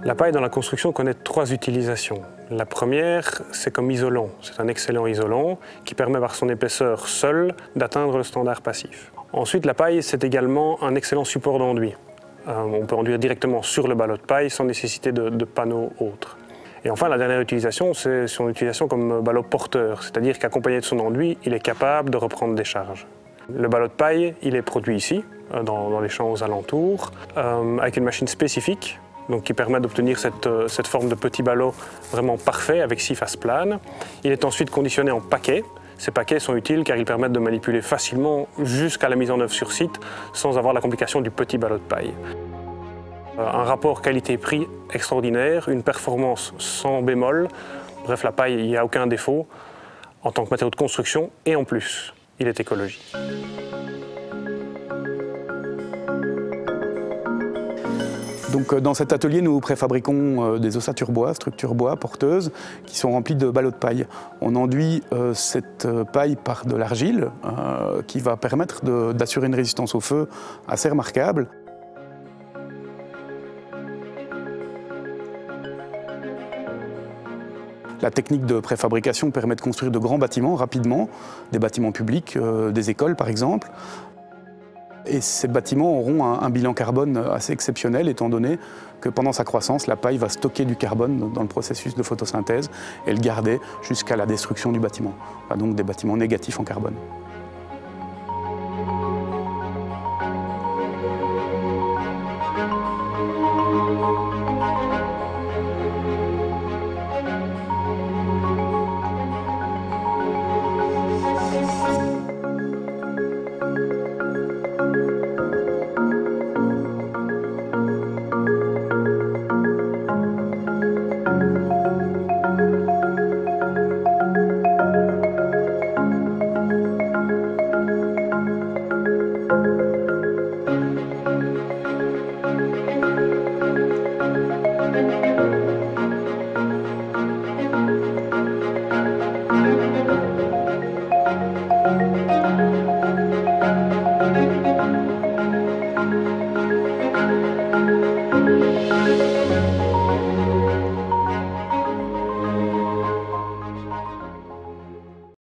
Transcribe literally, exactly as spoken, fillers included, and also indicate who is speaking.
Speaker 1: La paille dans la construction connaît trois utilisations. La première, c'est comme isolant. C'est un excellent isolant qui permet par son épaisseur seule d'atteindre le standard passif. Ensuite, la paille, c'est également un excellent support d'enduit. Euh, on peut enduire directement sur le ballot de paille sans nécessité de, de panneaux autres. Et enfin, la dernière utilisation, c'est son utilisation comme ballot porteur, c'est-à-dire qu'accompagné de son enduit, il est capable de reprendre des charges. Le ballot de paille, il est produit ici, dans, dans les champs aux alentours, euh, avec une machine spécifique, donc qui permet d'obtenir cette, cette forme de petit ballot vraiment parfait avec six faces planes. Il est ensuite conditionné en paquets. Ces paquets sont utiles car ils permettent de manipuler facilement jusqu'à la mise en œuvre sur site sans avoir la complication du petit ballot de paille. Un rapport qualité-prix extraordinaire, une performance sans bémol. Bref, la paille, il n'y a aucun défaut en tant que matériau de construction et en plus, il est écologique.
Speaker 2: Donc, dans cet atelier, nous préfabriquons des ossatures bois, structures bois porteuses, qui sont remplies de ballots de paille. On enduit euh, cette paille par de l'argile, euh, qui va permettre d'assurer une résistance au feu assez remarquable. La technique de préfabrication permet de construire de grands bâtiments rapidement, des bâtiments publics, euh, des écoles par exemple. Et ces bâtiments auront un, un bilan carbone assez exceptionnel, étant donné que pendant sa croissance, la paille va stocker du carbone dans le processus de photosynthèse et le garder jusqu'à la destruction du bâtiment. Donc des bâtiments négatifs en carbone.
Speaker 3: Thank you.